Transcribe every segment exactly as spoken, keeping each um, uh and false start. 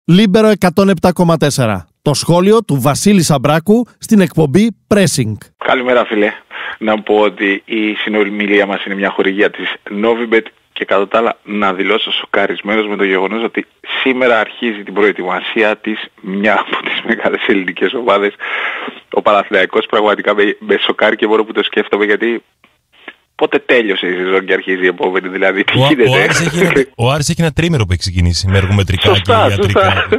Λίμπερο εκατόν επτά κόμμα τέσσερα. Το σχόλιο του Βασίλη Σαμπράκου στην εκπομπή Pressing. Καλημέρα φίλε. Να πω ότι η συνομιλία μας είναι μια χορηγία της Novibet και κατά τα άλλα να δηλώσω σοκαρισμένος με το γεγονός ότι σήμερα αρχίζει την προετοιμασία της μια από τις μεγάλες ελληνικές ομάδες. Ο Παναθηναϊκός πραγματικά με, με σοκάρει και μόνο που το σκέφτομαι, γιατί πότε τέλειωσε η σεζόν και αρχίζει η επόμενη, δηλαδή τι ο, γίνεται. Ο Άρης έχει, ένα, ο Άρης έχει ένα τρίμερο που έχει ξεκινήσει με εργομετρικά σωστά, και ιατρικά. Σωστά.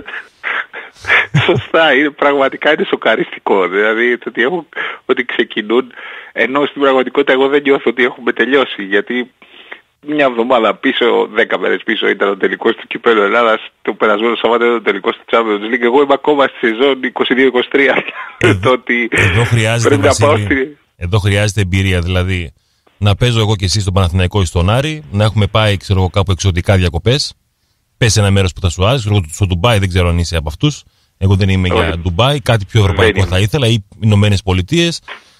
Σωστά, είναι, πραγματικά είναι σοκαριστικό. Δηλαδή ότι, έχουν, ότι ξεκινούν, ενώ στην πραγματικότητα εγώ δεν νιώθω ότι έχουμε τελειώσει. Γιατί μια εβδομάδα πίσω, δέκα μέρες πίσω ήταν ο τελικός του Κυπέλλου Ελλάδας, το περασμένο Σαββάτο ήταν ο τελικός του Champions League. Εγώ είμαι ακόμα στη σεζόν είκοσι δύο είκοσι τρία. Εδώ, ότι εδώ, χρειάζεται, Βασίλη, εδώ χρειάζεται εμπειρία, δηλαδή να παίζω εγώ και εσύ στον Παναθηναϊκό ή στον Άρη, να έχουμε πάει ξέρω εγώ κάπου εξωτικά διακοπές. Πες ένα μέρος που θα σου άρεσε, στο Ντουμπάι δεν ξέρω αν είσαι από αυτούς. Εγώ δεν είμαι για Ντουμπάι, κάτι πιο ευρωπαϊκό θα ήθελα, ή Ηνωμένες Πολιτείες.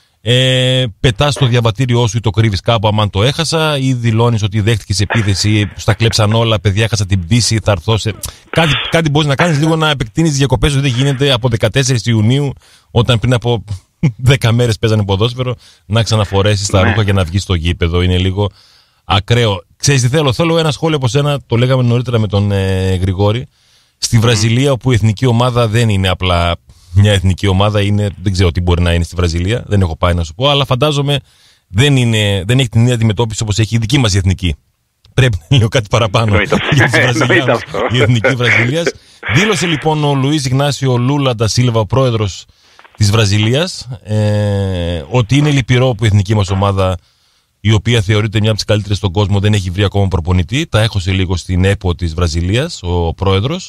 Ε, πετάς το διαβατήριό σου ή το κρύβεις κάπου άμα το έχασα, ή δηλώνεις ότι δέχτηκες επίθεση, στα κλέψαν όλα, παιδιά, έχασα την πτήση, θα έρθω σε... Κάτι, κάτι μπορείς να κάνεις λίγο να επεκτείνεις τις διακοπές σου, δεν γίνεται από δεκατέσσερις Ιουνίου, όταν πριν από δέκα μέρες παίζανε ποδόσφαιρο, να ξαναφορέσεις τα ρούχα και να βγεις στο γήπεδο. Είναι λίγο ακραίο. Ξέρεις τι θέλω, θέλω ένα σχόλιο από σένα, το λέγαμε νωρίτερα με τον ε, Γρηγόρη. Στη Βραζιλία, όπου η εθνική ομάδα δεν είναι απλά μια εθνική ομάδα, είναι, δεν ξέρω τι μπορεί να είναι στη Βραζιλία, δεν έχω πάει να σου πω, αλλά φαντάζομαι δεν, είναι, δεν έχει την ίδια αντιμετώπιση όπως έχει η δική μας η εθνική. Πρέπει να λέω κάτι παραπάνω για τις Βραζιλιάνες, η εθνική Βραζιλίας. Δήλωσε λοιπόν ο Λουίς Ιγνάσιο Λούλα ντα Σίλβα, πρόεδρος της Βραζιλίας, ε, ότι είναι λυπηρό που η εθνική μας ομάδα, η οποία θεωρείται μια από τις καλύτερες στον κόσμο, δεν έχει βρει ακόμα προπονητή. Τα έχωσε λίγο στην ΕΠΟ της Βραζιλίας ο πρόεδρος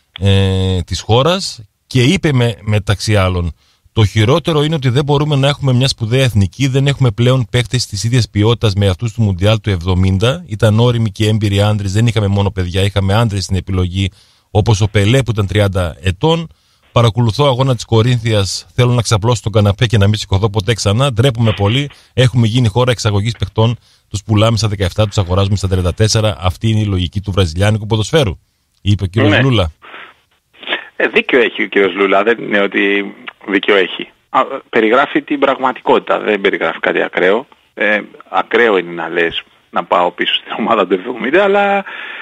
ε, της χώρας, και είπε με, μεταξύ άλλων, το χειρότερο είναι ότι δεν μπορούμε να έχουμε μια σπουδαία εθνική, δεν έχουμε πλέον παίκτες της ίδιας ποιότητας με αυτούς του Μουντιάλ του εβδομήντα. Ήταν όριμοι και έμπειροι άντρες, δεν είχαμε μόνο παιδιά, είχαμε άντρες στην επιλογή, όπως ο Πελέ που ήταν τριάντα ετών. Παρακολουθώ αγώνα της Κορίνθιας, θέλω να ξαπλώσω τον καναπέ και να μην σηκωθώ ποτέ ξανά. Ντρέπουμε πολύ. Έχουμε γίνει χώρα εξαγωγής παιχτών. Τους πουλάμε στα δεκαεπτά, τους αγοράζουμε στα τριάντα τέσσερα. Αυτή είναι η λογική του βραζιλιάνικου ποδοσφαίρου, είπε ο κύριος ναι. Λούλα. Ε, δίκιο έχει ο κύριος Λούλα, δεν είναι ότι δίκιο έχει. Α, περιγράφει την πραγματικότητα, δεν περιγράφει κάτι ακραίο. Ε, ακραίο είναι να λες να πάω πίσω στην ομάδα του εβδομήντα, αλλά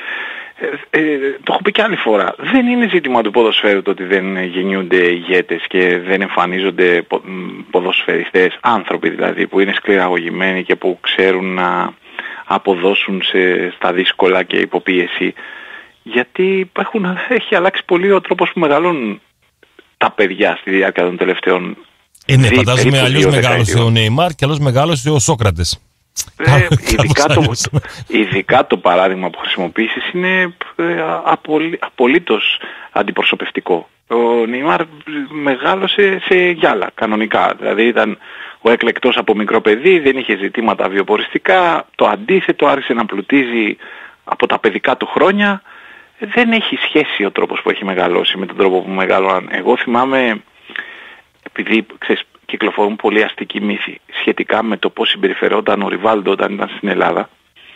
Ε, ε, το έχω πει και άλλη φορά. Δεν είναι ζήτημα του ποδοσφαίρου το ότι δεν γεννιούνται ηγέτες και δεν εμφανίζονται πο, ποδοσφαιριστές, άνθρωποι δηλαδή που είναι σκληραγωγημένοι και που ξέρουν να αποδώσουν σε, στα δύσκολα και υποπίεση. Γιατί έχουν, έχει αλλάξει πολύ ο τρόπος που μεγαλώνουν τα παιδιά στη διάρκεια των τελευταίων. Ε, ναι, φαντάζομαι αλλιώς μεγάλωσε ο Νεϊμάρ και αλλιώς μεγάλωσε ο Σόκρατες. Ε, ειδικά, το, ειδικά το παράδειγμα που χρησιμοποιήσεις είναι ε, απολύ, απολύτως αντιπροσωπευτικό. Ο Νεϊμάρ μεγάλωσε σε γυάλα κανονικά, δηλαδή ήταν ο εκλεκτός από μικρό παιδί, δεν είχε ζητήματα βιοποριστικά, το αντίθετο, άρχισε να πλουτίζει από τα παιδικά του χρόνια. Δεν έχει σχέση ο τρόπος που έχει μεγαλώσει με τον τρόπο που μεγαλώναν. Εγώ θυμάμαι, επειδή ξέρεις, κυκλοφορούν πολύ αστικοί μύθοι σχετικά με το πώς συμπεριφερόταν ο Ριβάλντο όταν ήταν στην Ελλάδα.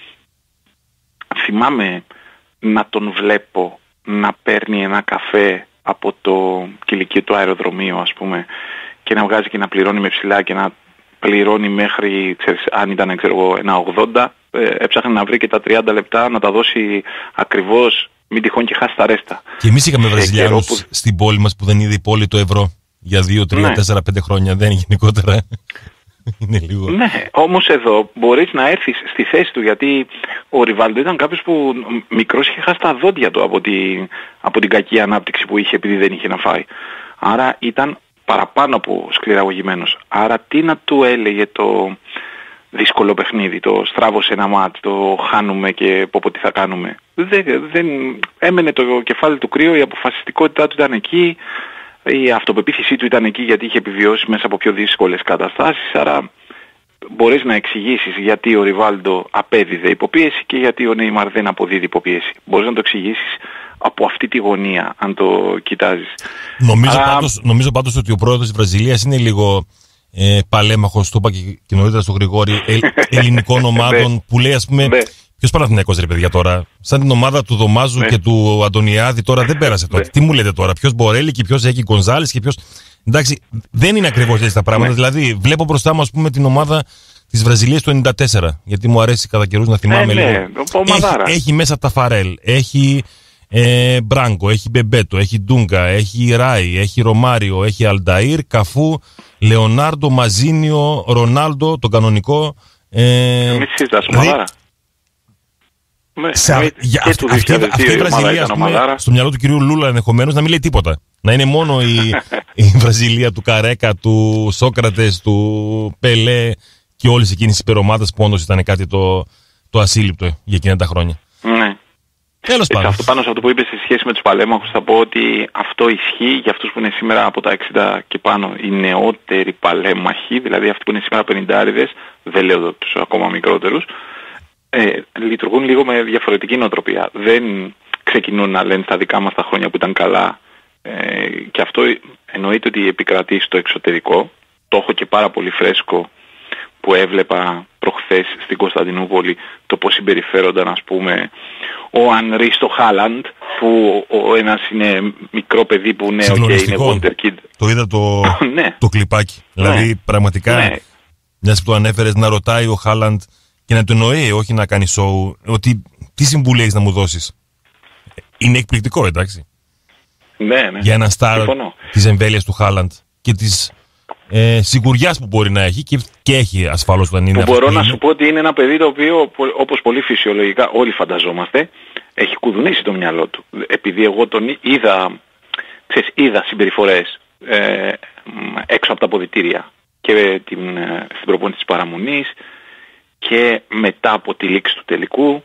Θυμάμαι να τον βλέπω να παίρνει ένα καφέ από το κηλικείο του αεροδρομίου, ας πούμε, και να βγάζει και να πληρώνει με ψηλά και να πληρώνει μέχρι, ξέρεις, αν ήταν ξέρω εγώ, ένα ογδόντα, ε, έψαχνε να βρει και τα τριάντα λεπτά να τα δώσει ακριβώς, μην τυχόν και χάσει τα ρέστα. Και εμείς είχαμε Βραζιλιάνους που... στην πόλη μας που δεν είδε η πόλη το ευρώ για δύο, τρία, τέσσερα, πέντε χρόνια, δεν είναι γενικότερα. Είναι λίγο... Ναι, όμως εδώ μπορείς να έρθεις στη θέση του, γιατί ο Ριβάλντο ήταν κάποιος που μικρός είχε χάσει τα δόντια του από, τη, από την κακή ανάπτυξη που είχε επειδή δεν είχε να φάει. Άρα ήταν παραπάνω από σκληραγωγημένος. Άρα τι να του έλεγε το δύσκολο παιχνίδι, το στράβωσε ένα μάτ, το χάνουμε και πω πω τι θα κάνουμε. Δεν, δεν έμενε το κεφάλι του κρύο, η αποφασιστικότητά του ήταν εκεί. Η αυτοπεποίθησή του ήταν εκεί γιατί είχε επιβιώσει μέσα από πιο δύσκολες καταστάσεις, άρα μπορείς να εξηγήσεις γιατί ο Ριβάλντο απέδιδε υποπίεση και γιατί ο Νεϊμάρ δεν αποδίδει υποπίεση. Μπορείς να το εξηγήσεις από αυτή τη γωνία, αν το κοιτάζεις. Νομίζω, άρα... πάντως, νομίζω πάντως ότι ο πρόεδρος της Βραζιλίας είναι λίγο ε, παλέμαχος, το είπα και, και νωρίτερα στον Γρηγόρη, ε, ελληνικών ομάδων που λέει, ας πούμε, Ποιος Παναθηναϊκός ρε παιδιά τώρα? Σαν την ομάδα του Δωμάζου ναι. και του Αντωνιάδη τώρα δεν πέρασε τώρα. Ναι. Τι μου λέτε τώρα? Ποιος Μπορέλη και ποιος έχει Γκονζάλης και ποιος. Εντάξει, δεν είναι ακριβώς έτσι τα πράγματα. Ναι. Δηλαδή, βλέπω μπροστά μου, ας πούμε, την ομάδα της Βραζιλίας του ενενήντα τέσσερα. Γιατί μου αρέσει κατά καιρούς να θυμάμαι ναι, λίγο. Ναι, έχει, έχει μέσα Ταφαρέλ, έχει ε, Μπράγκο, έχει Μπεμπέτο, έχει Ντούγκα, έχει Ράι, έχει Ρωμάριο, έχει Αλνταΐρ, Καφού, Λεωνάρντο, Μαζίνιο, Ρονάλντο, τον κανονικό. Ε, Μην συζητάς ομαδάρα. Σε, με, για, αυτή, αυτή, αυτή η Βραζιλία, πούμε, στο μυαλό του κυρίου Λούλα ενδεχομένως να μην λέει τίποτα. Να είναι μόνο η, η Βραζιλία του Καρέκα, του Σόκρατες, του Πελέ και όλες εκείνες οι υπερομάδες που όντως ήταν κάτι το, το ασύλληπτο για εκείνα τα χρόνια. Ναι. Τέλος πάντων. Αυτό πάνω σε αυτό που είπες σε σχέση με τους παλέμαχους θα πω ότι αυτό ισχύει για αυτούς που είναι σήμερα από τα εξήντα και πάνω. Οι νεότεροι παλέμαχοι, δηλαδή αυτοί που είναι σήμερα πενηντάριδες, δεν λέω τους ακόμα μικρότερους, ε, λειτουργούν λίγο με διαφορετική νοοτροπία. Δεν ξεκινούν να λένε στα δικά μας τα χρόνια που ήταν καλά. Ε, και αυτό εννοείται ότι επικρατεί στο εξωτερικό. Το έχω και πάρα πολύ φρέσκο που έβλεπα προχθές στην Κωνσταντινούπολη το πώς συμπεριφέρονταν, ας πούμε, ο Ανρί στο Χάλαντ, που ο ένας είναι μικρό παιδί που ναι, okay, είναι Wonder Kid. Το είδα το, ναι. το κλιπάκι. Δηλαδή ναι. πραγματικά ναι. μιας που το ανέφερες, να ρωτάει ο Χάλαντ και να του εννοεί, όχι να κάνει show, ότι τι συμβουλή έχεις να μου δώσεις. Είναι εκπληκτικό, εντάξει. Ναι, ναι. Για ένα στάρ της εμβέλειας του Χάλαντ και της ε, σιγουριάς που μπορεί να έχει και, και έχει ασφαλώς όταν είναι. Που μπορώ να σου πω ότι είναι ένα παιδί το οποίο, όπως πολύ φυσιολογικά όλοι φανταζόμαστε, έχει κουδουνίσει το μυαλό του. Επειδή εγώ τον είδα, ξέρεις, είδα συμπεριφορές ε, έξω από τα αποδυτήρια και την, ε, στην προπόνηση της παραμονής και μετά από τη λήξη του τελικού.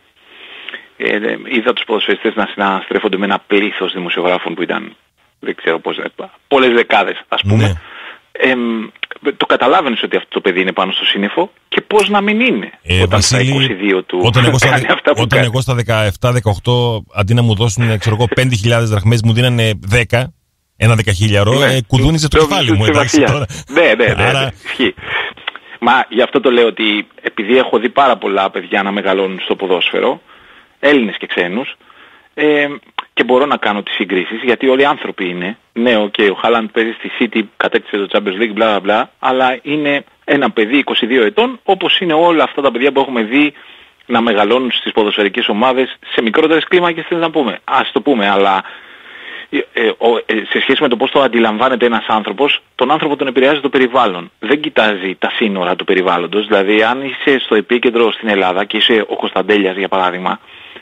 Ε, είδα τους ποδοσφαιριστές να συναστρέφονται με ένα πλήθος δημοσιογράφων που ήταν, δεν ξέρω πώς, πολλές δεκάδες ας πούμε. Ναι. Ε, το καταλάβαινες ότι αυτό το παιδί είναι πάνω στο σύννεφο και πώς να μην είναι ε, όταν Βασίλη, στα είκοσι δύο του όταν εγώ στα, όταν εγώ στα δεκαεπτά δεκαοκτώ αντί να μου δώσουν ξέρω εγώ πέντε χιλιάδες δραχμές μου δίνανε δέκα, ένα δεκαχίλιαρο, ναι. ε, κουδούνιζε το κεφάλι μου, εντάξει τώρα. Ναι, ναι, ναι, Άρα... ισχύει. Μα γι' αυτό το λέω ότι επειδή έχω δει πάρα πολλά παιδιά να μεγαλώνουν στο ποδόσφαιρο, Έλληνες και ξένους, ε, και μπορώ να κάνω τις συγκρίσεις γιατί όλοι οι άνθρωποι είναι. Ναι, okay, ο Χάλαντ παίζει στη City, κατέκτησε το Champions League, μπλα μπλα, αλλά είναι ένα παιδί είκοσι δύο ετών, όπως είναι όλα αυτά τα παιδιά που έχουμε δει να μεγαλώνουν στις ποδοσφαιρικές ομάδες σε μικρότερες κλίμακες, θες να πούμε. Ας το πούμε, αλλά ε, ε, ε, σε σχέση με το πώς το αντιλαμβάνεται ένας άνθρωπος, τον άνθρωπο τον επηρεάζει το περιβάλλον. Δεν κοιτάζει τα σύνορα του περιβάλλοντος, δηλαδή αν είσαι στο επίκεντρο στην Ελλάδα και είσαι ο Κωνσταντέλιας για παράδειγμα,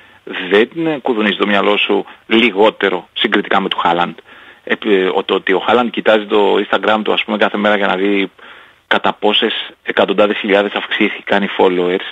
δεν κουδουνίζει το μυαλό σου λιγότερο συγκριτικά με του Χάλαντ. Ε, το ότι ο Χάλαντ κοιτάζει το Instagram του ας πούμε κάθε μέρα για να δει κατά πόσες εκατοντάδες χιλιάδες αυξήθηκαν οι followers.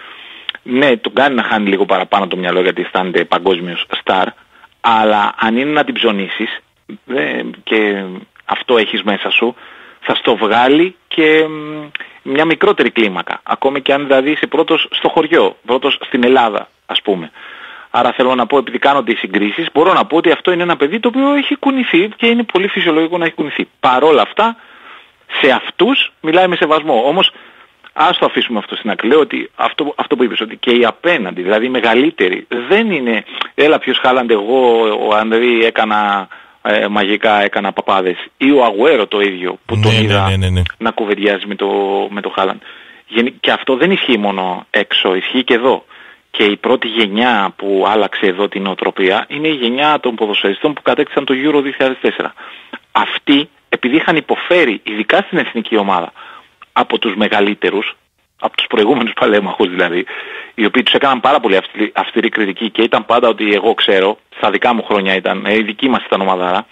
Ναι, τον κάνει να χάνει λίγο παραπάνω το μυαλό γιατί αισθάνεται παγκόσμιος star, αλλά αν είναι να την ψωνίσεις δε, και αυτό έχεις μέσα σου, θα στο βγάλει και μια μικρότερη κλίμακα. Ακόμη και αν δηλαδή είσαι πρώτος στο χωριό, πρώτος στην Ελλάδα ας πούμε. Άρα θέλω να πω, επειδή κάνονται οι συγκρίσεις, μπορώ να πω ότι αυτό είναι ένα παιδί το οποίο έχει κουνηθεί και είναι πολύ φυσιολογικό να έχει κουνηθεί. Παρόλα αυτά, σε αυτούς μιλάει με σεβασμό. Όμως, ας το αφήσουμε αυτό στην άκρη. Λέω ότι αυτό, αυτό που είπες, ότι και οι απέναντι, δηλαδή οι μεγαλύτεροι, δεν είναι, έλα ποιος Χάλαντ εγώ, ο Ανδρή έκανα ε, μαγικά, έκανα παπάδες. Ή ο Αγουέρο το ίδιο, που ναι, τον είδα ναι, ναι, ναι. να κουβεντιάζει με το, με το Χάλαντ. Και αυτό δεν ισχύει μόνο έξω, ισχύει και εδώ. Και η πρώτη γενιά που άλλαξε εδώ την νοοτροπία είναι η γενιά των ποδοσφαιριστών που κατέκτησαν το Euro δύο χιλιάδες τέσσερα. Αυτοί, επειδή είχαν υποφέρει, ειδικά στην εθνική ομάδα, από τους μεγαλύτερους, από τους προηγούμενους παλέμαχους δηλαδή, οι οποίοι τους έκαναν πάρα πολύ αυστηρή, αυστηρή κριτική και ήταν πάντα ότι εγώ ξέρω, στα δικά μου χρόνια ήταν, η δική μας ήταν ομαδάρα,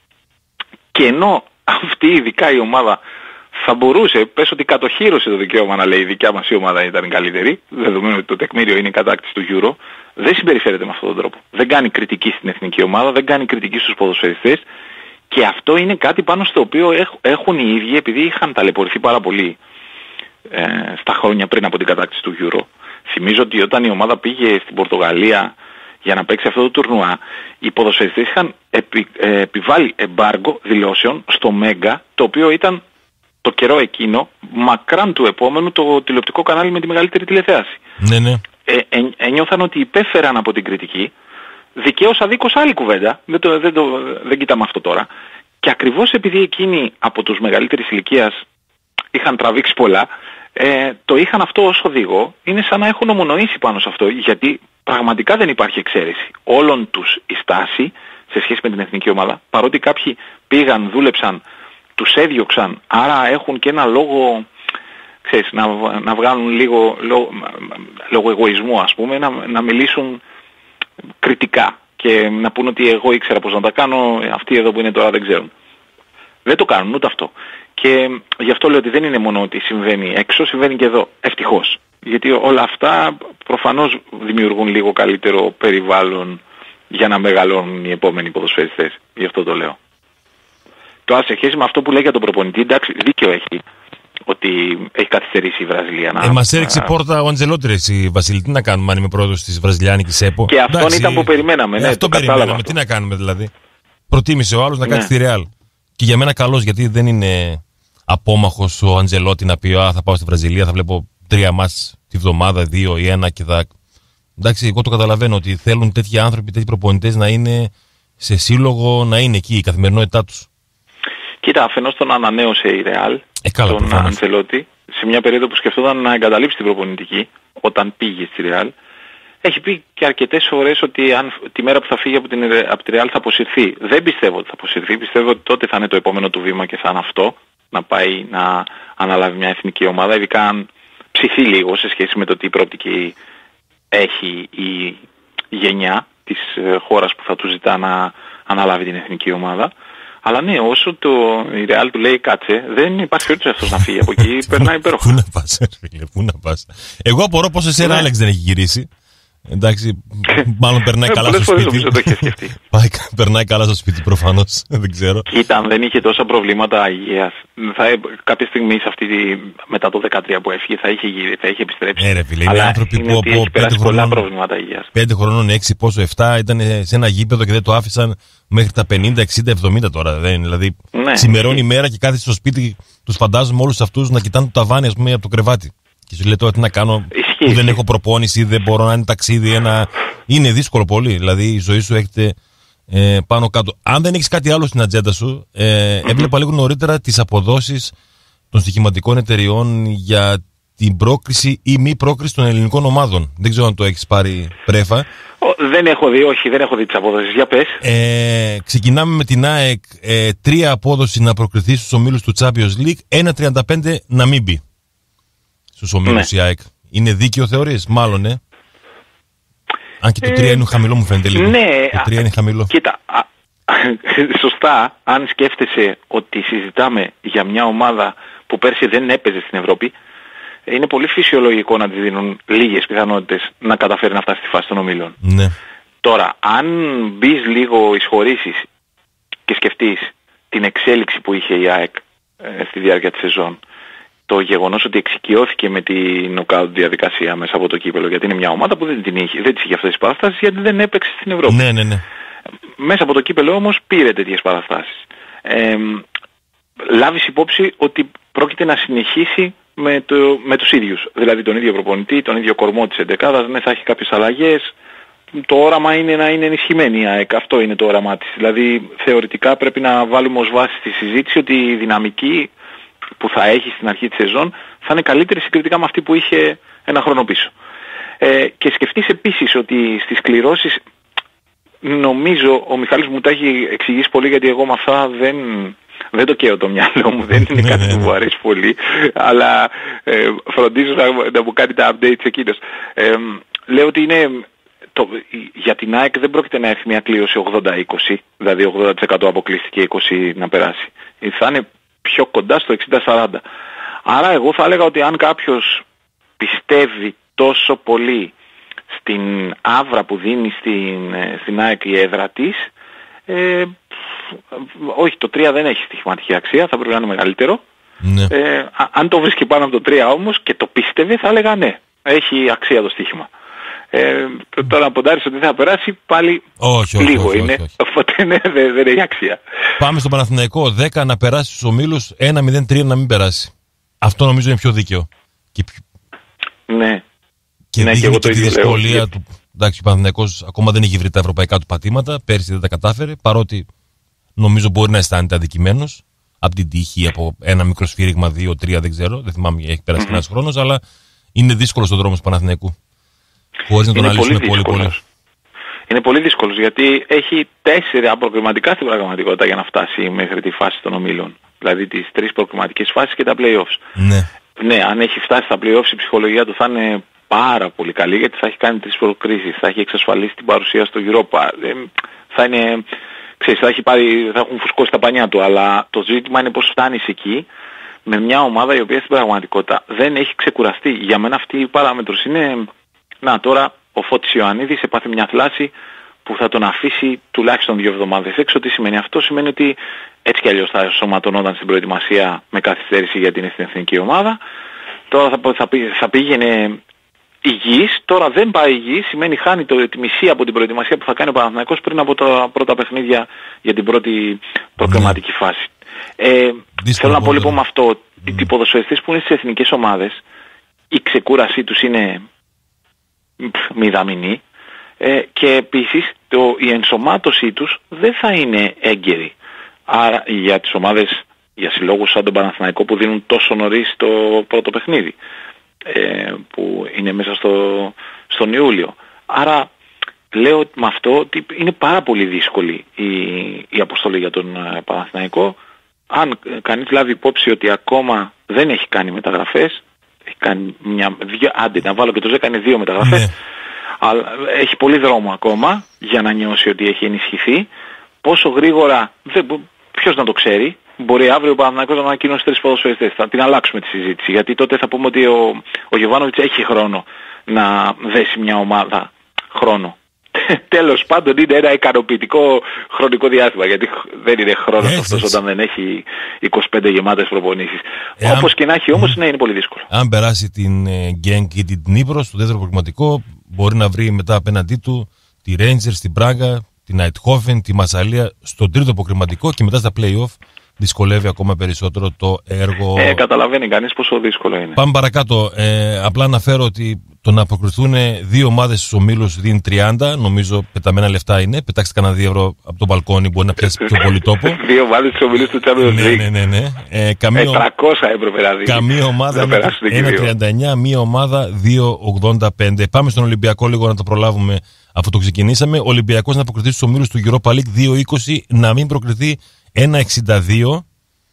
και ενώ αυτή ειδικά η ομάδα θα μπορούσε, πες ότι κατοχύρωσε το δικαίωμα να λέει η δικιά μας η ομάδα ήταν η καλύτερη, δεδομένου ότι το τεκμήριο είναι η κατάκτηση του Euro, δεν συμπεριφέρεται με αυτόν τον τρόπο. Δεν κάνει κριτική στην εθνική ομάδα, δεν κάνει κριτική στους ποδοσφαιριστές και αυτό είναι κάτι πάνω στο οποίο έχουν οι ίδιοι, επειδή είχαν ταλαιπωρηθεί πάρα πολύ ε, στα χρόνια πριν από την κατάκτηση του Euro. Θυμίζω ότι όταν η ομάδα πήγε στην Πορτογαλία για να παίξει αυτό το τουρνουά, οι ποδοσφαιριστές είχαν επι, ε, επιβάλει εμπάργκο δηλώσεων στο Μέγκα, το οποίο ήταν το καιρό εκείνο, μακράν του επόμενου, το τηλεοπτικό κανάλι με τη μεγαλύτερη τηλεθέαση. Ναι, ναι. ε, ε, ένιωθαν ότι υπέφεραν από την κριτική. Δικαίως αδίκως άλλη κουβέντα, δεν, το, δεν, το, δεν κοιτάμε αυτό τώρα. Και ακριβώς επειδή εκείνοι από τους μεγαλύτερης ηλικίας είχαν τραβήξει πολλά, ε, το είχαν αυτό ως οδηγό, είναι σαν να έχουν ομονοήσει πάνω σε αυτό, γιατί πραγματικά δεν υπάρχει εξαίρεση. Όλων τους η στάση σε σχέση με την εθνική ομάδα, παρότι κάποιοι πήγαν, δούλεψαν, τους έδιωξαν, άρα έχουν και ένα λόγο, ξέρεις, να, να βγάλουν λίγο λόγω, λόγω εγωισμού, ας πούμε, να, να μιλήσουν κριτικά και να πούν ότι εγώ ήξερα πώς να τα κάνω, αυτοί εδώ που είναι τώρα δεν ξέρουν. Δεν το κάνουν ούτε αυτό. Και γι' αυτό λέω ότι δεν είναι μόνο ότι συμβαίνει έξω, συμβαίνει και εδώ. Ευτυχώς. Γιατί όλα αυτά προφανώς δημιουργούν λίγο καλύτερο περιβάλλον για να μεγαλώνουν οι επόμενοι ποδοσφαιριστές. Γι' αυτό το λέω. Τώρα σε σχέση με αυτό που λέει για τον προπονητή, εντάξει, δίκιο έχει ότι έχει καθυστερήσει η Βραζιλία. Ε, μας έριξε πόρτα ο Αντζελότη, εσύ Βασίλη. Τι να κάνουμε αν είμαι πρόεδρος της Βραζιλιάνικης ΕΠΟ. Και αυτόν εντάξει, ήταν που περιμέναμε. Ναι, αυτό περιμέναμε. Αυτό. Τι να κάνουμε δηλαδή. Προτίμησε ο άλλος να κάτσει ναι. στη Ρεάλ. Και για μένα καλός, γιατί δεν είναι απόμαχος ο Αντζελότη να πει «Α, θα πάω στη Βραζιλία, θα βλέπω τρία μάτς τη βδομάδα, δύο ή ένα και θα...» Εντάξει, εγώ το καταλαβαίνω ότι θέλουν τέτοιοι άνθρωποι, τέτοιοι προπονητές να είναι σε σύλλογο, να είναι εκεί η καθημερινότητά τους. Κοίτα, αφενός τον ανανέωσε η Ρεάλ, ε, τον Αντζελότη, σε μια περίοδο που σκεφτόταν να εγκαταλείψει την προπονητική, όταν πήγε στη Ρεάλ. Έχει πει και αρκετές φορές ότι αν, τη μέρα που θα φύγει από, την, από τη Ρεάλ θα αποσυρθεί. Δεν πιστεύω ότι θα αποσυρθεί. Πιστεύω ότι τότε θα είναι το επόμενο του βήμα και θα είναι αυτό, να πάει να αναλάβει μια εθνική ομάδα, ειδικά αν ψηθεί λίγο σε σχέση με το τι προοπτική έχει η γενιά της χώρας που θα του ζητά να αναλάβει την εθνική ομάδα. Αλλά ναι, όσο το, η Real του λέει κάτσε, δεν υπάρχει περίπτωση αυτός να φύγει από εκεί, περνάει υπέροχα. Πού να πας, φίλε, πού να πας. Εγώ απορώ πως εσύ Άλεξ δεν έχει γυρίσει. Εντάξει, μάλλον περνάει καλά στο σπίτι. Πάει, περνάει καλά στο σπίτι προφανώς, δεν ξέρω. Κοίτα, αν δεν είχε τόσα προβλήματα υγείας, θα, κάποια στιγμή σε αυτή τη, μετά το δεκατρία που έφυγε θα είχε, θα είχε επιστρέψει. Ναι ρε φίλε, είναι άνθρωποι που από πέντε χρονών, πέντε χρονών, έξι πόσο, εφτά ήταν σε ένα γήπεδο και δεν το άφησαν μέχρι τα πενήντα, εξήντα, εβδομήντα τώρα. Δεν, δηλαδή, ναι, ξημερώνει η μέρα και κάθεται στο σπίτι, τους φαντάζομαι όλους αυτούς να κοιτάνε το ταβάνι, ας πούμε, από το κρεβάτι. Και σου λέει τώρα τι να κάνω, ισχύει, που δεν έχω προπόνηση, δεν μπορώ να είναι ταξίδι, ένα... είναι δύσκολο πολύ. Δηλαδή η ζωή σου έχετε ε, πάνω κάτω. Αν δεν έχεις κάτι άλλο στην ατζέντα σου, ε, mm-hmm. έβλεπα λίγο νωρίτερα τις αποδόσεις των στοιχηματικών εταιριών για την πρόκριση ή μη πρόκριση των ελληνικών ομάδων. Δεν ξέρω αν το έχεις πάρει πρέφα. Δεν έχω δει, όχι, δεν έχω δει τις αποδόσεις. Για πες. Ε, ξεκινάμε με την ΑΕΚ, ε, τρία απόδοση να προκριθεί στους ομίλους του Champions League, ένα τριάντα πέντε να μην μπει στους ομίλους, ναι. Η ΑΕΚ. Είναι δίκαιο θεωρείς, μάλλον, ε. Αν και το τρία ε, είναι χαμηλό, μου φαίνεται λίγο. Ναι, το τρία είναι χαμηλό. Κοίτα, α, σωστά, αν σκέφτεσαι ότι συζητάμε για μια ομάδα που πέρσι δεν έπαιζε στην Ευρώπη, είναι πολύ φυσιολογικό να της δίνουν λίγες πιθανότητες να καταφέρει να φτάσει στη φάση των ομίλων. Ναι. Τώρα, αν μπεις λίγο εισχωρήσεις και σκεφτείς την εξέλιξη που είχε η ΑΕΚ ε, στη διάρκεια της σεζόν, το γεγονός ότι εξοικειώθηκε με την νοκάουτ διαδικασία μέσα από το κύπελο, γιατί είναι μια ομάδα που δεν την είχε, δεν της είχε αυτές τις παραστάσεις, γιατί δεν έπαιξε στην Ευρώπη. Ναι, ναι, ναι. Μέσα από το κύπελο όμως πήρε τέτοιες παραστάσεις. Ε, λάβεις υπόψη ότι πρόκειται να συνεχίσει με, το, με τους ίδιους. Δηλαδή τον ίδιο προπονητή, τον ίδιο κορμό της εντεκάδας, ναι, θα έχει κάποιες αλλαγές. Το όραμα είναι να είναι ενισχυμένη η ΑΕΚ. Αυτό είναι το όραμά της. Δηλαδή θεωρητικά πρέπει να βάλουμε ως βάση στη συζήτηση ότι η δυναμική που θα έχει στην αρχή της σεζόν θα είναι καλύτερη συγκριτικά με αυτή που είχε ένα χρόνο πίσω. Ε, και σκεφτείς επίσης ότι στις κληρώσεις, νομίζω ο Μιχάλης μου τα έχει εξηγήσει πολύ, γιατί εγώ με αυτά δεν, δεν το καίω το μυαλό μου, δεν είναι κάτι που μου αρέσει πολύ, αλλά ε, φροντίζω να, να μου κάνει τα updates εκείνος. Ε, λέω ότι είναι... Το, για την ΑΕΚ δεν πρόκειται να έρθει μια κλήρωση ογδόντα είκοσι, δηλαδή ογδόντα τοις εκατό αποκλειστική, είκοσι να περάσει. Θα είναι πιο κοντά στο εξήντα σαράντα. Άρα εγώ θα έλεγα ότι αν κάποιος πιστεύει τόσο πολύ στην άβρα που δίνει στην, στην ΑΕΚ η έδρα της, ε, όχι, το τρία δεν έχει στοιχηματική αξία, θα πρέπει να είναι μεγαλύτερο. Ναι. Ε, αν το βρίσκει πάνω από το τρία όμως και το πίστευε, θα έλεγα ναι, έχει αξία το στοίχημα. Ε, τώρα να ποντάρεις ότι θα περάσει πάλι όχι, λίγο όχι, είναι, όχι, όχι. Οπότε ναι, δεν, δεν έχει αξία. Πάμε στον Παναθηναϊκό, δέκα να περάσει στους ομίλους, ένα μηδέν τρία να μην περάσει. Αυτό νομίζω είναι πιο δίκαιο. Και πιο... Ναι. Και ναι, δείχνει και, και τη δυσκολία του. Εντάξει, ο Παναθηναϊκός ακόμα δεν έχει βρει τα ευρωπαϊκά του πατήματα. Πέρσι δεν τα κατάφερε, παρότι νομίζω μπορεί να αισθάνεται αδικημένος από την τύχη, από ένα μικρό σφύριγμα, δύο, τρία, δεν ξέρω. Δεν θυμάμαι, έχει περάσει mm-hmm. ένας χρόνος, αλλά είναι δύσκολο ο δρόμος του Παναθηναϊκού. Χωρίς να τον αναλύσουμε πολύ, πολύ, πολύ. Είναι πολύ δύσκολος γιατί έχει τέσσερα προκριματικά στην πραγματικότητα για να φτάσει μέχρι τη φάση των ομίλων. Δηλαδή τις τρεις προκριματικές φάσεις και τα play-offs. Ναι. Ναι, αν έχει φτάσει στα play-offs η ψυχολογία του θα είναι πάρα πολύ καλή γιατί θα έχει κάνει τρεις προκρίσεις, θα έχει εξασφαλίσει την παρουσία στο Europa. Θα είναι, ξέρεις, θα, έχει πάρει, θα έχουν φουσκώσει τα πανιά του, αλλά το ζήτημα είναι πώς φτάνεις εκεί με μια ομάδα η οποία στην πραγματικότητα δεν έχει ξεκουραστεί. Για μένα αυτή η παράμετρος είναι, να τώρα ο Φώτης Ιωαννίδης έπαθε μια θλάση που θα τον αφήσει τουλάχιστον δύο εβδομάδες έξω. Τι σημαίνει αυτό? Σημαίνει ότι έτσι κι αλλιώς θα σωματωνόταν στην προετοιμασία με καθυστέρηση γιατί είναι στην εθνική ομάδα. Τώρα θα, θα, θα πήγαινε υγιής, τώρα δεν πάει υγιής, σημαίνει χάνει το, τη μισή από την προετοιμασία που θα κάνει ο Παναθηναϊκός πριν από τα πρώτα παιχνίδια για την πρώτη προκριματική ναι. φάση. Ε, θέλω να πω λοιπόν με αυτό ότι mm. οι ποδοσφαιριστές που είναι στις εθνικές ομάδες η ξεκούρασή τους είναι μηδαμινή ε, και επίσης το, η ενσωμάτωσή τους δεν θα είναι έγκαιρη. Άρα για τις ομάδες, για συλλόγους σαν τον Παναθηναϊκό που δίνουν τόσο νωρίς το πρώτο παιχνίδι ε, που είναι μέσα στο, στον Ιούλιο. Άρα λέω με αυτό ότι είναι πάρα πολύ δύσκολη η, η αποστολή για τον ε, Παναθηναϊκό. Αν κανείς λάβει υπόψη ότι ακόμα δεν έχει κάνει μεταγραφές, έχει κάνει μια, δύο, άντε να βάλω και το Ζέκα είναι δύο μεταγραφές, ναι. αλλά έχει πολύ δρόμο ακόμα για να νιώσει ότι έχει ενισχυθεί. Πόσο γρήγορα, δεν, ποιος να το ξέρει, μπορεί αύριο ο Παναθηναϊκός να ανακοινώσει τρεις ποδοσφαιριστές. Θα την αλλάξουμε τη συζήτηση, γιατί τότε θα πούμε ότι ο, ο Γιωβάνοβιτς έχει χρόνο να δέσει μια ομάδα χρόνο. Τέλος πάντων είναι ένα ικανοποιητικό χρονικό διάστημα, γιατί δεν είναι χρόνος έτσι, αυτός έτσι. Όταν δεν έχει είκοσι πέντε γεμάτες προπονήσεις. Εάν... Όπως και να έχει όμως, ναι, είναι πολύ δύσκολο. Αν περάσει την Γκένκ ή την Νύπρο στο δεύτερο προγραμματικό, μπορεί να βρει μετά απέναντί του τη Rangers, την Πράγα, την Αιτχόφεν, τη Μασσαλία στο τρίτο προκριματικό και μετά στα play-off δυσκολεύει ακόμα περισσότερο το έργο. Ε, καταλαβαίνει κανείς πόσο δύσκολο είναι. Πάμε παρακάτω. Ε, απλά αναφέρω ότι το να προκριθούν δύο ομάδες στους ομίλους δίνει τριάντα. Νομίζω πεταμένα λεφτά είναι. Πετάξτε κανένα δύο ευρώ από το μπαλκόνι, μπορεί να πιάσει πιο πολύ τόπο. Δύο ομάδες στους ομίλους του Champions League. Ναι, ναι, ναι. Ε, καμία, τριακόσια έπρεπε να δει. Καμία ομάδα ένα τριάντα εννιά, μία ομάδα δύο ογδόντα πέντε. Πάμε στον Ολυμπιακό λίγο να το προλάβουμε αφού το ξεκινήσαμε. Ο Ολυμπιακός να προκριθεί στους ομίλους του Europa League δύο είκοσι, να μην προκριθεί ένα εξήντα δύο.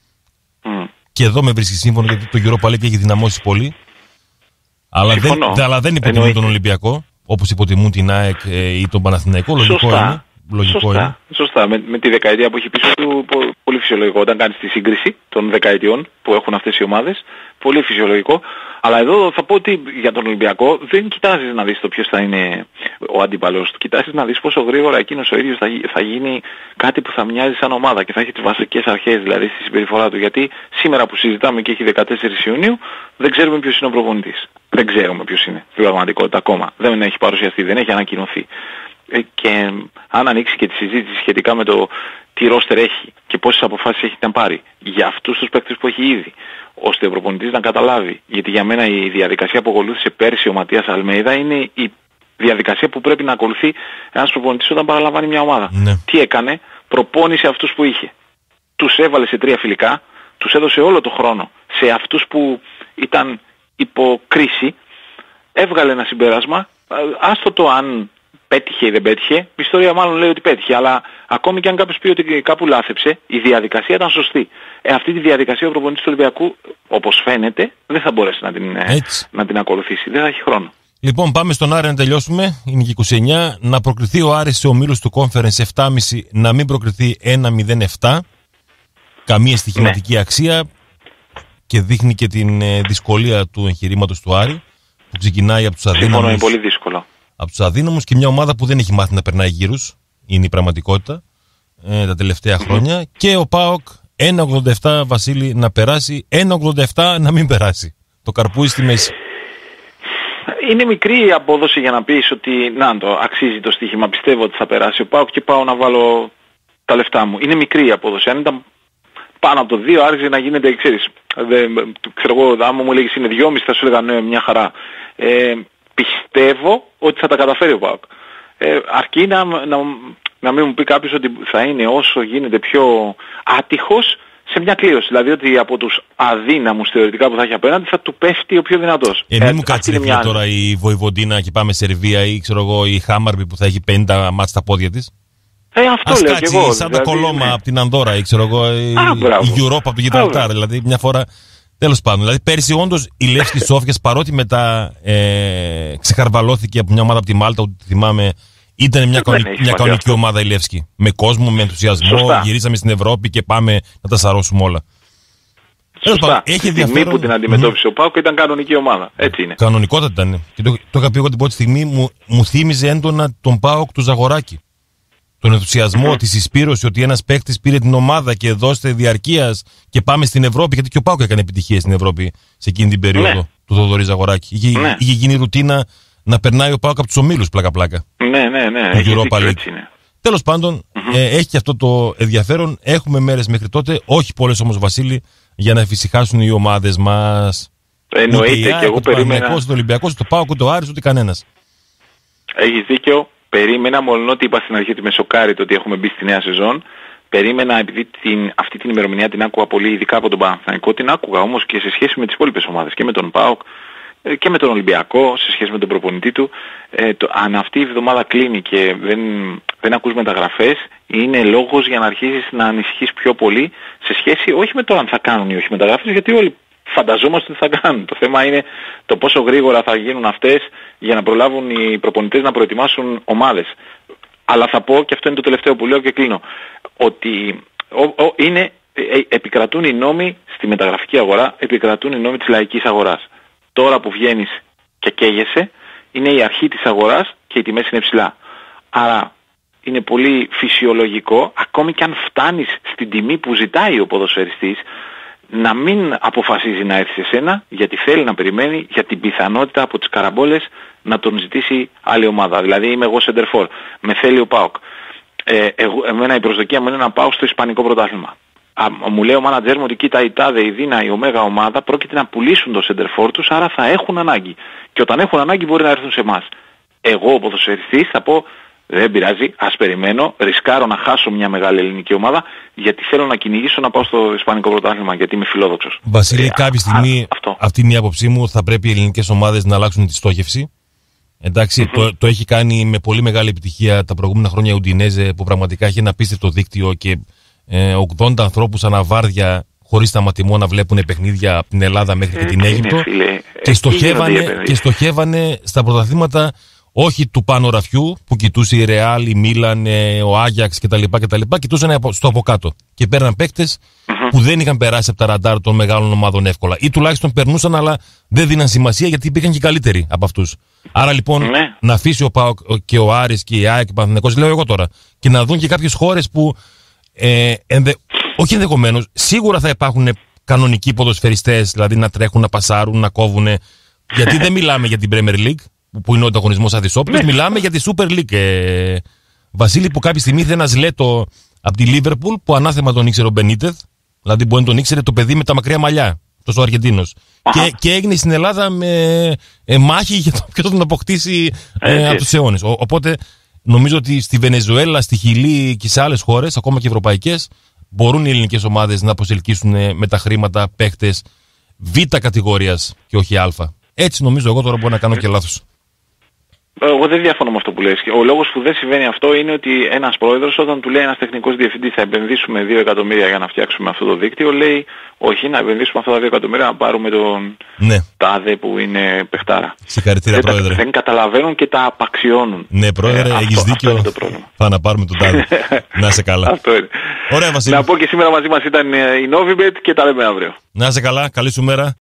Mm. Και εδώ με βρίσκει σύμφωνο γιατί το Europa League έχει δυναμώσει πολύ. Αλλά δεν, αλλά δεν υποτιμούν Εννοεί. τον Ολυμπιακό όπως υποτιμούν την ΑΕΚ ε, ή τον Παναθηναϊκό. Λογικό Σωστά. είναι. Λογικό Σωστά. είναι. Σωστά. Με, με τη δεκαετία που έχει πίσω του, πολύ φυσιολογικό. Όταν κάνεις τη σύγκριση των δεκαετιών που έχουν αυτές οι ομάδες, πολύ φυσιολογικό. Αλλά εδώ θα πω ότι για τον Ολυμπιακό δεν κοιτάζεις να δεις το ποιος θα είναι ο αντίπαλος του. Κοιτάζεις να δεις πόσο γρήγορα εκείνος ο ίδιος θα, θα γίνει κάτι που θα μοιάζει σαν ομάδα και θα έχει τις βασικές αρχές δηλαδή στη συμπεριφορά του. Γιατί σήμερα που συζητάμε και έχει δεκατέσσερις Ιουνίου δεν ξέρουμε ποιος είναι ο προπονητής. Δεν ξέρουμε ποιος είναι στην πραγματικότητα ακόμα. Δεν έχει παρουσιαστεί, δεν έχει ανακοινωθεί. Και αν ανοίξει και τη συζήτηση σχετικά με το τι ρόστερ έχει και πόσες αποφάσεις έχει να πάρει για αυτούς τους παίκτες που έχει ήδη, ώστε ο προπονητής να καταλάβει, γιατί για μένα η διαδικασία που ακολούθησε πέρσι ο Ματίας Αλμέιδα είναι η διαδικασία που πρέπει να ακολουθεί ένας προπονητής όταν παραλαμβάνει μια ομάδα. Ναι. Τι έκανε? Προπόνησε αυτούς που είχε. Τους έβαλε σε τρία φιλικά, τους έδωσε όλο το χρόνο σε αυτούς που ήταν υπό κρίση, έβγαλε ένα συμπέρασμα, άστο το αν πέτυχε ή δεν πέτυχε, η ιστορία μάλλον λέει ότι πέτυχε, αλλά ακόμη και αν κάποιος πει ότι κάπου λάθεψε, η διαδικασία ήταν σωστή. Ε, αυτή τη διαδικασία ο προπονητής του Ολυμπιακού, όπως φαίνεται, δεν θα μπορέσει να την, να την ακολουθήσει. Δεν θα έχει χρόνο. Λοιπόν, πάμε στον Άρη να τελειώσουμε. Είναι και είκοσι εννιά. Να προκριθεί ο Άρης σε ομίλους του Conference επτά κόμμα πέντε, να μην προκριθεί ένα μηδέν επτά. Καμία στοιχηματική ναι. αξία και δείχνει και την ε, δυσκολία του εγχειρήματος του Άρη που ξεκινάει από τους αδύναμους. Συμφωνώ, είναι πολύ δύσκολο. Από τους αδύναμους και μια ομάδα που δεν έχει μάθει να περνάει γύρους, είναι η πραγματικότητα ε, τα τελευταία χρόνια. Mm-hmm. Και ο ΠΑΟΚ ένα ογδόντα επτά, Βασίλη, να περάσει, ένα ογδόντα επτά να μην περάσει. Το καρπούζι στη μέση. Είναι μικρή η απόδοση για να πεις ότι να το αξίζει το στοίχημα, πιστεύω ότι θα περάσει ο ΠΑΟΚ και πάω να βάλω τα λεφτά μου. Είναι μικρή η απόδοση. Αν ήταν πάνω από το δύο άρχισε να γίνεται, ξέρεις, δε, ξέρω εγώ, άμα μου έλεγες είναι δυόμισι θα σου έλεγα ναι, μια χαρά. Ε, πιστεύω ότι θα τα καταφέρει ο ΠΑΟΚ. Ε, αρκεί να, να, να μην μου πει κάποιος ότι θα είναι όσο γίνεται πιο άτυχος σε μια κλήρωση. Δηλαδή ότι από τους αδύναμους θεωρητικά που θα έχει απέναντι θα του πέφτει ο πιο δυνατός. Ε, μην ε, μου κάτσει ρε μια... τώρα η Βοηβοντίνα και πάμε Σερβία ή ξέρω εγώ η Χάμαρμπι που θα έχει πενήντα μάτς στα πόδια της. Ε, αυτό Ας λέω κάτσει, και εγώ. Σαν δηλαδή, τα Κολόμα ναι. από την Ανδόρα ή ξέρω εγώ η, η Europa από το Γιβραλτάρ. Δηλαδή μια φορά. Τέλος πάντων. Δηλαδή πέρσι όντως η Λεύσκη Σόφιας παρότι μετά ε, ξεχαρβαλώθηκε από μια ομάδα από τη Μάλτα, ότι θυμάμαι. Ήταν μια, κανονική, μια κανονική ομάδα η Λεύσκη. Με κόσμο, με ενθουσιασμό. Σωστά. Γυρίσαμε στην Ευρώπη και πάμε να τα σαρώσουμε όλα. Σωστά. Έχει τη στιγμή που την αντιμετώπισε mm. ο ΠΑΟΚ ήταν κανονική ομάδα. Έτσι είναι. Κανονικότατα ήταν. Και το, το είχα πει εγώ την πρώτη στιγμή, μου, μου θύμιζε έντονα τον ΠΑΟΚ του Ζαγοράκη. Τον ενθουσιασμό, mm. τη συσπήρωση, ότι ένας παίκτης πήρε την ομάδα και δώστε διαρκείας και πάμε στην Ευρώπη. Γιατί και ο ΠΑΟΚ έκανε επιτυχίες στην Ευρώπη σε εκείνη την περίοδο ναι. του Θοδωρή Ζαγοράκη. Είχε, ναι. είχε γίνει ρουτίνα να περνάει ο ΠΑΟΚ από τους ομίλους πλάκα-πλάκα. Ναι, ναι, ναι. Τέλος πάντων, mm-hmm. ε, έχει και αυτό το ενδιαφέρον. Έχουμε μέρες μέχρι τότε, όχι πολλές όμως, Βασίλη, για να εφησυχάσουν οι ομάδες μας. Εννοείται και εγώ περίμενα. Ούτε ο Ολυμπιακός, ούτε ο ΠΑΟΚ, ούτε ο Άρης, ούτε κανένας. Έχεις δίκιο. Περίμενα, μόνο ότι είπα στην αρχή ότι με σοκάρει το ότι έχουμε μπει στη νέα σεζόν. Περίμενα, επειδή την, αυτή την ημερομηνία την άκουγα πολύ, ειδικά από τον Παναθηναϊκό, την άκουγα όμως και σε σχέση με τις υπόλοιπες ομάδες και με τον ΠΑΟΚ και με τον Ολυμπιακό, σε σχέση με τον προπονητή του. Ε, το, αν αυτή η εβδομάδα κλείνει και δεν, δεν ακούς μεταγραφές, είναι λόγος για να αρχίσεις να ανησυχείς πιο πολύ σε σχέση όχι με το αν θα κάνουν ή όχι μεταγραφές, γιατί όλοι φανταζόμαστε ότι θα κάνουν. Το θέμα είναι το πόσο γρήγορα θα γίνουν αυτές για να προλάβουν οι προπονητές να προετοιμάσουν ομάδες. Αλλά θα πω, και αυτό είναι το τελευταίο που λέω και κλείνω, ότι ο, ο, είναι, ε, επικρατούν οι νόμοι στη μεταγραφική αγορά, επικρατούν οι νόμοι της λαϊκής αγοράς. Τώρα που βγαίνεις και καίγεσαι, είναι η αρχή της αγοράς και οι τιμές είναι ψηλά. Άρα είναι πολύ φυσιολογικό, ακόμη και αν φτάνεις στην τιμή που ζητάει ο ποδοσφαιριστής, να μην αποφασίζει να έρθει σε σένα, γιατί θέλει να περιμένει για την πιθανότητα από τις καραμπόλες να τον ζητήσει άλλη ομάδα. Δηλαδή είμαι εγώ σεντερφόρ, με θέλει ο ΠΑΟΚ. Ε, εγώ, εμένα η προσδοκία μου είναι να πάω στο Ισπανικό πρωτάθλημα. Α, μου λέει ο μάνατζέρ μου ότι κοίτα η τάδε, η Δίνα, η Ωμέγα ομάδα πρόκειται να πουλήσουν το σεντερφόρ τους, άρα θα έχουν ανάγκη. Και όταν έχουν ανάγκη μπορεί να έρθουν σε εμάς. Εγώ ο ποδοσφαιριστής θα πω δεν πειράζει, ας περιμένω, ρισκάρω να χάσω μια μεγάλη ελληνική ομάδα γιατί θέλω να κυνηγήσω να πάω στο Ισπανικό πρωτάθλημα, γιατί είμαι φιλόδοξος. Βασίλη, ε, κάποια στιγμή, α, αυτή είναι η άποψή μου, θα πρέπει οι ελληνικές ομάδες να αλλάξουν τη στόχευση. Εντάξει, mm-hmm. το, το έχει κάνει με πολύ μεγάλη επιτυχία τα προηγούμενα χρόνια η Ουντινέζε, που πραγματικά έχει ένα απίστευτο δίκτυο και ε, ογδόντα ανθρώπους αναβάρδια χωρίς σταματημό να βλέπουν παιχνίδια από την Ελλάδα μέχρι και την Αίγυπτο. Φίλε, και, στοχεύανε, και στοχεύανε στα πρωταθλήματα όχι του πάνω ραφιού που κοιτούσε η Ρεάλ, η Μίλαν, ο Άγιαξ κτλ. κτλ. Κοιτούσαν στο από κάτω και παίρναν παίκτες mm-hmm. που δεν είχαν περάσει από τα ραντάρ των μεγάλων ομάδων εύκολα. Ή τουλάχιστον περνούσαν, αλλά δεν δίναν σημασία γιατί υπήρχαν και καλύτεροι από αυτούς. Άρα λοιπόν mm-hmm. να αφήσει ο ΠΑΟΚ και ο Άρης και η ΑΕΚ και ο Παναθηναϊκός, λέω εγώ τώρα, και να δουν και κάποιες χώρες που ε, ενδε... όχι ενδεχομένως, σίγουρα θα υπάρχουν κανονικοί ποδοσφαιριστές, δηλαδή να τρέχουν, να πασάρουν, να κόβουν. Γιατί δεν μιλάμε για την Premier League, που είναι ο ανταγωνισμός αδυσόπιτος, μιλάμε για τη Super League. Ε, Βασίλη, που κάποια στιγμή ήρθε ένας Λέτο από τη Λίβερπουλ, που ανάθεμα τον ήξερε ο Μπενίτεθ, δηλαδή μπορεί να τον ήξερε το παιδί με τα μακριά μαλλιά, τόσο ο Αργεντίνος. Και, και έγινε στην Ελλάδα με ε, μάχη για το ποιος θα τον αποκτήσει ε, από τους αιώνες. Ο, οπότε νομίζω ότι στη Βενεζουέλα, στη Χιλή και σε άλλες χώρες, ακόμα και ευρωπαϊκές, μπορούν οι ελληνικές ομάδες να προσελκύσουν ε, με τα χρήματα παίκτες β' κατηγορίας και όχι α. Έτσι νομίζω εγώ, τώρα μπορώ να κάνω και λάθος. Εγώ δεν διαφωνώ με αυτό που λες. Ο λόγος που δεν συμβαίνει αυτό είναι ότι ένας πρόεδρος, όταν του λέει ένας τεχνικός διευθυντής θα επενδύσουμε δύο εκατομμύρια για να φτιάξουμε αυτό το δίκτυο, λέει όχι, να επενδύσουμε αυτά τα δύο εκατομμύρια να πάρουμε τον ναι. τάδε που είναι παιχτάρα. Συγχαρητήρια, δεν, πρόεδρε. Δεν καταλαβαίνουν και τα απαξιώνουν. Ναι, πρόεδρε, ε, έχεις δίκιο. Θα να πάρουμε τον τάδε. Να είσαι καλά. Αυτό είναι. Ωραία, Βασίλη. Να πω και σήμερα μαζί μας ήταν η Novibet και τα λέμε αύριο. Να είσαι καλά, καλή σου μέρα.